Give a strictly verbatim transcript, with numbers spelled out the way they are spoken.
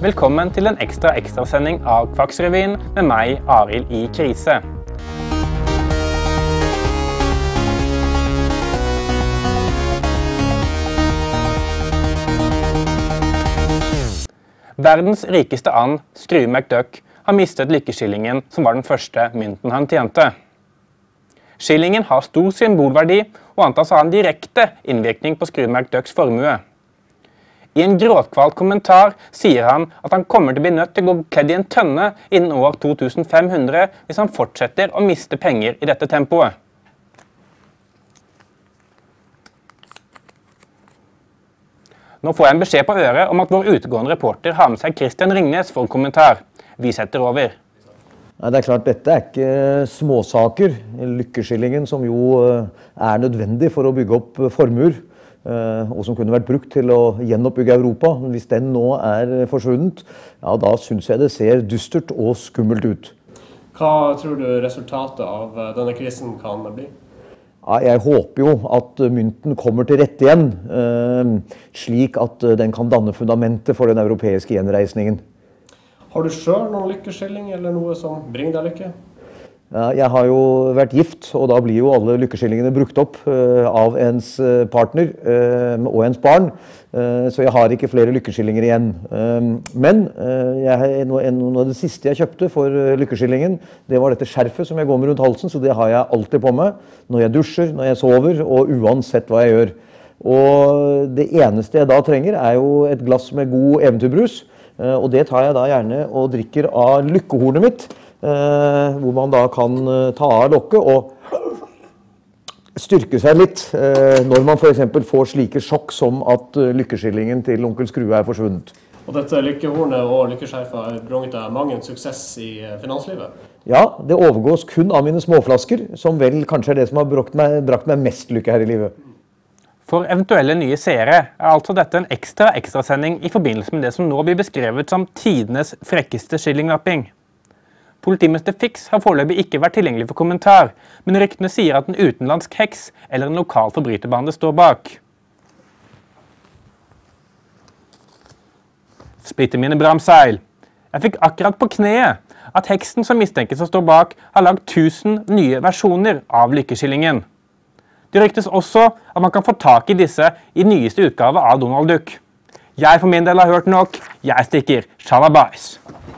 Velkommen til en ekstra ekstrasending av Kvaksrevyen med meg, Arild i Krise. Verdens rikeste and, Scrooge McDuck, har mistet lykkeskillingen som var den første mynten han tjente. Skillingen har stor symbolverdi og antas å ha en direkte innvirkning på Scrooge McDucks formue. I en gråtkvalt kommentar sier han at han kommer til å bli nødt til å gå kledd i en tønne innen år to tusen fem hundre hvis han fortsetter å miste penger i dette tempoet. Nå får jeg en beskjed på øret om at vår utegående reporter har med seg Christian Ringnes for en kommentar. Vi setter over. Nei, det er klart, dette er ikke småsaker. Lykkeskillingen som jo er nødvendig for å bygge opp formuer, og som kunne vært brukt til å gjenoppbygge Europa. Hvis den nå er forsvunnet, ja, da synes jeg det ser dystert og skummelt ut. Hva tror du resultatet av denne krisen kan bli? Ja, jeg håper jo at mynten kommer til rette igjen, slik at den kan danne fundamentet for den europeiske gjenreisningen. Har du selv noen lykkeskilling eller noe som bringer deg lykke? Ja, jeg har jo vært gift, og da blir jo alle lykkeskillingene brukt opp uh, av ens partner uh, og ens barn. Uh, så jeg har ikke flere lykkeskillinger igjen. Uh, men uh, jeg, noe, noe av det siste jeg kjøpte for uh, lykkeskillingen, det var dette skjerfet som jeg går med rundt halsen, så det har jeg alltid på meg. Når jeg dusjer, når jeg sover, og uansett hva jeg gjør. Og det eneste jeg da trenger er jo et glass med god eventyrbrus. Uh, og det tar jeg da gjerne og drikker av lykkehornet mitt. Uh, hvor man da kan uh, ta av lokket og styrke seg litt uh, når man for eksempel får slike sjokk som at uh, lykkeskillingen til onkel Scrooge er forsvunnet. Og dette lykkehornet og lykkeskjerfet har brunget deg mange suksess i finanslivet? Ja, det overgås kun av mine småflasker, som vel kanskje er det som har brakt meg, brakt meg mest lykke her i livet. For eventuelle nye seere er altså dette en ekstra ekstrasending i forbindelse med det som nå blir beskrevet som tidenes frekkeste skillinglapping. Politimester Fix har foreløpig ikke vært tilgjengelig for kommentar, men ryktene sier at en utenlandsk heks eller en lokal forbryterbande står bak. Splitter mine bramseil. Jeg fikk akkurat på kneet at heksen som mistenkes å stå bak har lagd tusen nye versjoner av lykkeskillingen. Det ryktes også at man kan få tak i disse i nyeste utgave av Donald Duck. Jeg for min del har hørt nok. Jeg stikker. Shalabais.